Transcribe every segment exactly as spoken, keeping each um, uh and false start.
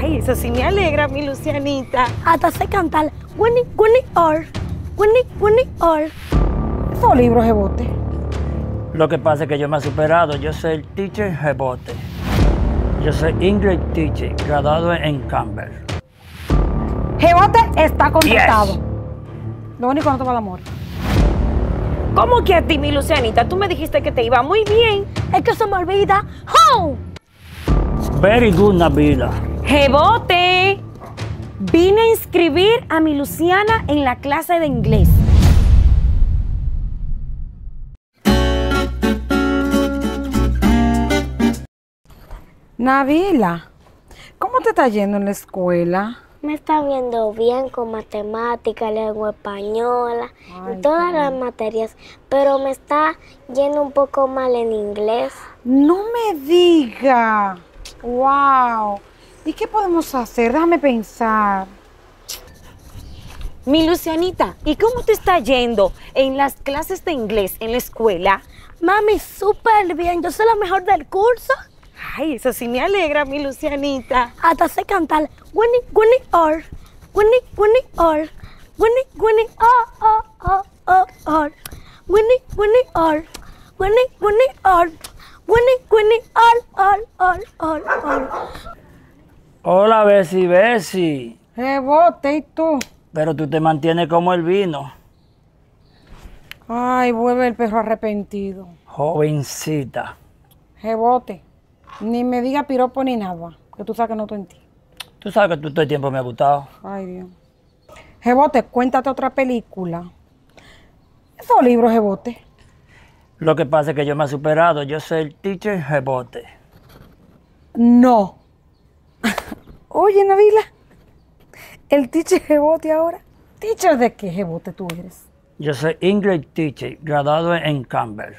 Ay, eso sí me alegra, mi Lucianita. Hasta sé cantar Winnie, Winnie, or, Winnie, Winnie, or. Esos libros de bote. Lo que pasa es que yo me he superado. Yo soy el teacher Jebote. Yo soy English teacher, graduado en Campbell. Jebote está contratado. Yes. Lo único no te va a dar amor. ¿Cómo que a ti, mi Lucianita? Tú me dijiste que te iba muy bien. Es que se me olvida. Home. Very good, Nabila. Jebote, vine a inscribir a mi Luciana en la clase de inglés. Nabila, ¿cómo te está yendo en la escuela? Me está viendo bien con matemática, lengua española, Ay, y todas qué las bien. materias, pero me está yendo un poco mal en inglés. No me diga. Wow. ¿Y qué podemos hacer? Déjame pensar. Mi Lucianita, ¿y cómo te está yendo en las clases de inglés en la escuela? Mami, súper bien. Yo soy la mejor del curso. Ay, eso sí me alegra, mi Lucianita. Hasta sé cantar Winnie, Winnie, or, Winnie, Winnie, or, Winnie, Winnie, oh, oh, oh, oh, or, Winnie, Winnie, or, Winnie, Winnie, or, Winnie, Winnie, or, or, or, or, or. Hola, Bessie, Bessie. Jebote, ¿y tú? Pero tú te mantienes como el vino. Ay, vuelve el perro arrepentido. Jovencita. Jebote, ni me diga piropo ni nada, que tú sabes que no estoy en ti. Tú sabes que tú todo el tiempo me ha gustado. Ay, Dios. Jebote, cuéntate otra película. Esos libros, Jebote. Lo que pasa es que yo me he superado. Yo soy el teacher Jebote. No. Oye, Nabila, el teacher Jebote ahora. ¿Teacher de qué, Jebote, tú eres? Yo soy English teacher, graduado en Campbell.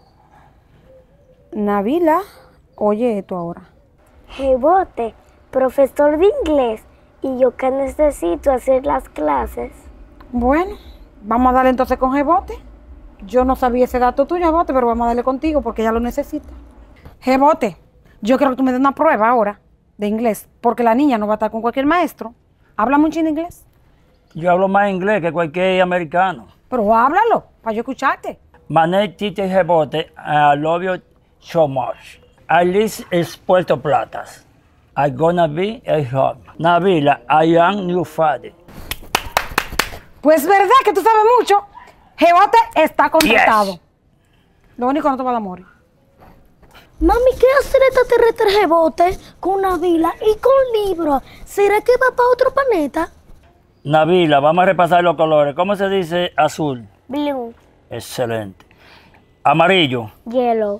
Nabila, oye esto ahora. Jebote, profesor de inglés, y yo que necesito hacer las clases. Bueno, vamos a darle entonces con Jebote. Yo no sabía ese dato tuyo, Jebote, pero vamos a darle contigo porque ella lo necesita. Jebote, yo quiero que tú me des una prueba ahora de inglés, porque la niña no va a estar con cualquier maestro. Habla mucho de inglés, Yo hablo más inglés que cualquier americano. pero háblalo para yo escucharte. My name is teacher Jebote. I love you so much. I live in Puerto Platas. I'm gonna be a home. Nabila, I am your father. Pues verdad que tú sabes mucho. Jebote está contratado. Yes. Lo único no te va a dar amor. Mami, ¿qué hace el extraterrestre Jebote con Nabila y con libros? ¿Será que va para otro planeta? Nabila, vamos a repasar los colores. ¿Cómo se dice azul? Blue, Excelente. Amarillo. yellow,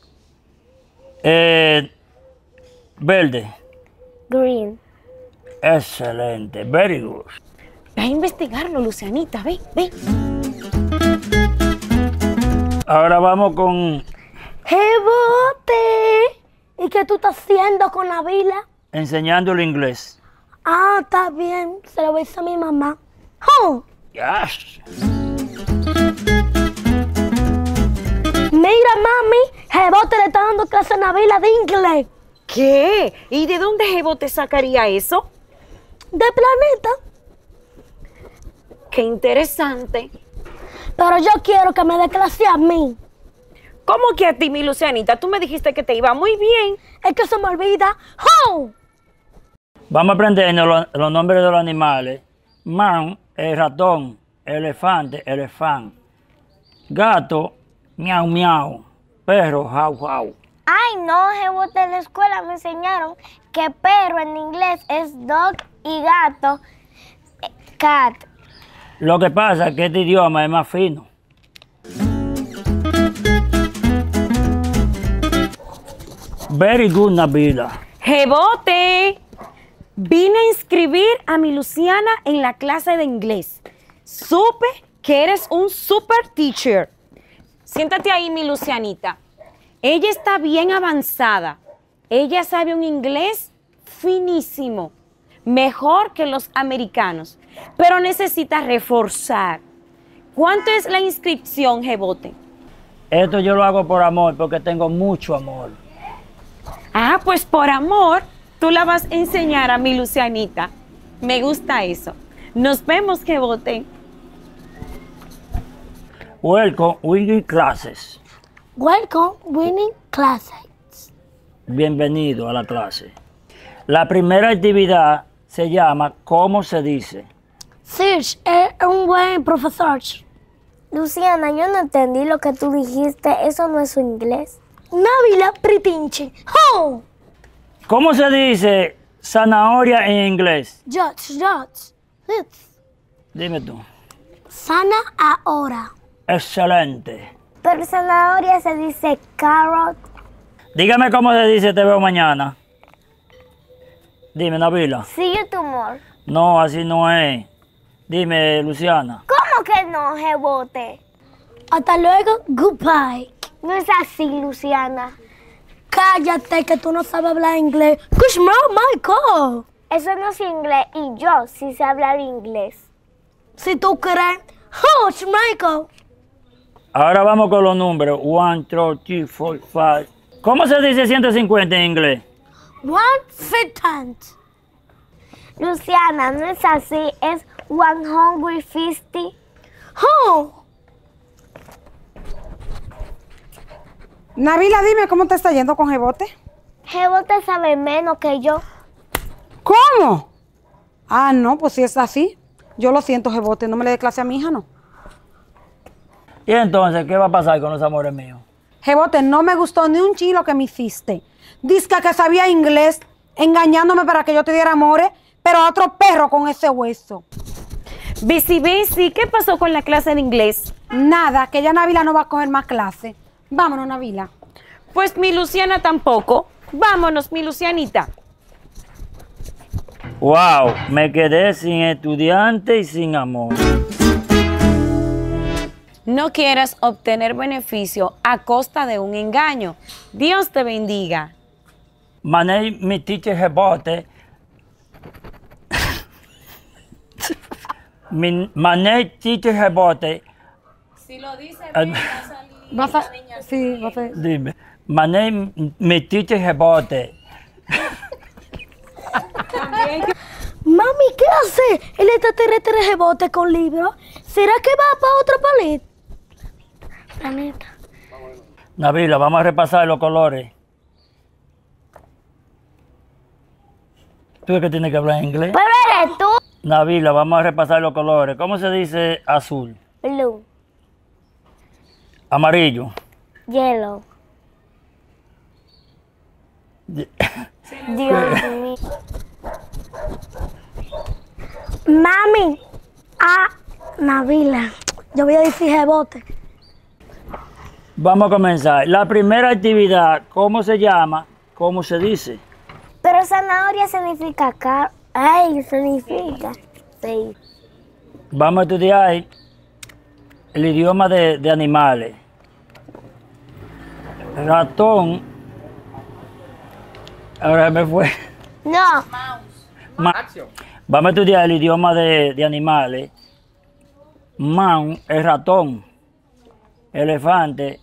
Eh, verde. green. Excelente. Very good. Ve a investigarlo, Lucianita, ve, ve. Ahora vamos con Jebote. ¿Y qué tú estás haciendo con Nabila? enseñándole inglés. Ah, está bien. Se lo voy a decir a mi mamá. Oh, Yes. mira, mami. Jebote le está dando clase a Nabila de inglés. ¿Qué? ¿Y de dónde Jebote sacaría eso? De planeta. Qué interesante. Pero yo quiero que me dé clase a mí. ¿Cómo que a ti, mi Lucianita? Tú me dijiste que te iba muy bien. Es que se me olvida. Oh, Vamos a aprender los, los nombres de los animales. Man, el ratón. Elefante, elefante. Gato, miau, miau. Perro, jau, jau. Ay, no, Jebote, en la escuela me enseñaron que perro en inglés es dog y gato, eh, cat. Lo que pasa es que este idioma es más fino. Very good, Nabila. Jebote, vine a inscribir a mi Luciana en la clase de inglés. Supe que eres un super teacher. Siéntate ahí, mi Lucianita. Ella está bien avanzada. Ella sabe un inglés finísimo, mejor que los americanos, pero necesita reforzar. ¿Cuánto es la inscripción, Jebote? Esto yo lo hago por amor, porque tengo mucho amor. Ah, pues por amor, tú la vas a enseñar a mi Lucianita. Me gusta eso. Nos vemos, que voten. Welcome, winning classes. Welcome, winning classes. Bienvenido a la clase. La primera actividad se llama ¿Cómo se dice? Serge es un buen profesor. Luciana, yo no entendí lo que tú dijiste. Eso no es su inglés. Nabila Pritinche. Oh! ¿Cómo se dice zanahoria en inglés? Judge, judge. It's Dime tú. sana ahora. Excelente. Pero zanahoria se dice carrot. Dígame cómo se dice te veo mañana. Dime, Nabila. See you tomorrow. No, así no es. Dime, Luciana. ¿Cómo que no, Jebote? Hasta luego, goodbye. No es así, Luciana. Cállate que tú no sabes hablar inglés. Kushma, Michael. Eso no es inglés y yo sí sé hablar inglés. Si tú crees. Hush, Michael. Ahora vamos con los números. One, two, three, four, five. ¿Cómo se dice ciento cincuenta en inglés? One fifty. Luciana, no es así, es one hundred fifty. Oh. Nabila, dime cómo te está yendo con Jebote. Jebote sabe menos que yo. ¿Cómo? Ah, no, pues si es así. Yo lo siento, Jebote, no me le dé clase a mi hija, no. Y entonces, ¿qué va a pasar con los amores míos? Jebote, no me gustó ni un chilo que me hiciste. Dice que sabía inglés, engañándome para que yo te diera amores, pero a otro perro con ese hueso. Bici, Bici, ¿qué pasó con la clase de inglés? Nada, que ya Nabila no va a coger más clase. Vámonos, Nabila. Pues mi Luciana tampoco. Vámonos, mi Lucianita. Wow, me quedé sin estudiante y sin amor. No quieras obtener beneficio a costa de un engaño. Dios te bendiga. My name is teacher Jebote. Mi, my name is teacher Jebote. Si lo dice bien, Vas a... Sí, vas a... Dime. My name is teacher Jebote. Mami, ¿qué hace el extraterrestre Jebote con libros? ¿Será que va para otro planeta? Planeta. Nabila, vamos a repasar los colores. ¿Tú es que tienes que hablar inglés? Pero eres tú. Nabila, vamos a repasar los colores. ¿Cómo se dice azul? Blue, Amarillo. yellow. Ye- Dios mío. Mami, Ah, Nabila. Yo voy a decir Jebote. Vamos a comenzar. La primera actividad, ¿cómo se llama? ¿Cómo se dice? pero zanahoria significa car. Ay, significa. Sí. Vamos a estudiar el idioma de, de animales. Ratón. Ahora me fue. No, Ma- Vamos a estudiar el idioma de, de animales. Man es ratón. Elefante.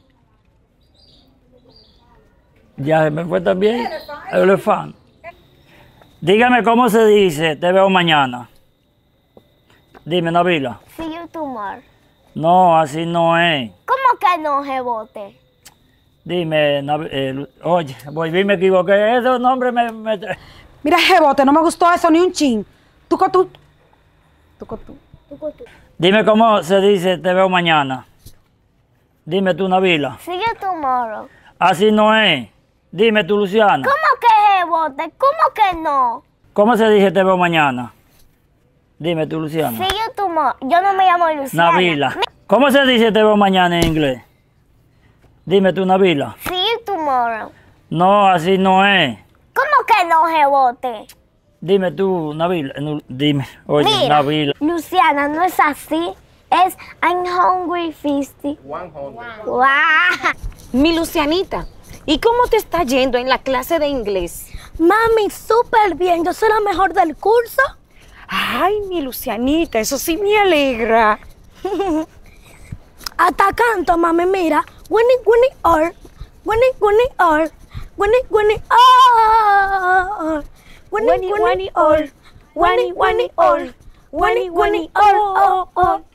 Ya se me fue también. Elefante. Dígame cómo se dice, te veo mañana. Dime, Nabila. see you tomorrow. No, así no es. ¿Cómo que no, Jebote? Dime, Nabi- eh, Lu- oye, volví, me equivoqué. Esos nombres me... me- Mira, Jebote, no me gustó eso ni un chin. Tú con tú. Tú con tú. Dime cómo se dice, te veo mañana. Dime tú, Nabila. See you tomorrow. Así no es. Dime tú, Luciana. ¿Cómo que Jebote? ¿Cómo que no? ¿Cómo se dice te veo mañana? Dime tú, Luciana. See you tomorrow. Yo no me llamo Luciana. Nabila. ¿Cómo se dice te veo mañana en inglés? Dime tú, Nabila. See you tomorrow. No, así no es. ¿Cómo que no, Jebote? Dime tú, Nabila. Eh, no, Dime, oye, Mira, Nabila. Luciana, no es así. Es I'm hungry fifty. Wow. Mi Lucianita, ¿y cómo te está yendo en la clase de inglés? Mami, súper bien. Yo soy la mejor del curso. Ay, mi Lucianita, eso sí me alegra. Hasta canto, mami, mira. Winnie, Winnie, or. Winnie, Winnie, or. Winnie, Winnie, or. Winnie, Winnie, all. Winnie, Winnie, all. Winnie, Winnie, all, all, all.